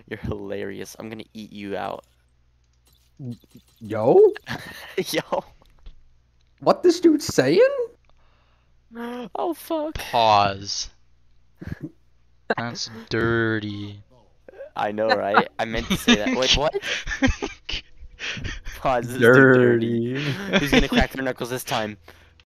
You're hilarious. I'm gonna eat you out. Yo, Yo. what this dude saying? Oh fuck. Pause. That's dirty. I know, right? I meant to say that. Wait, what? Pause. This is dirty. Dirty. Who's gonna crack their knuckles this time?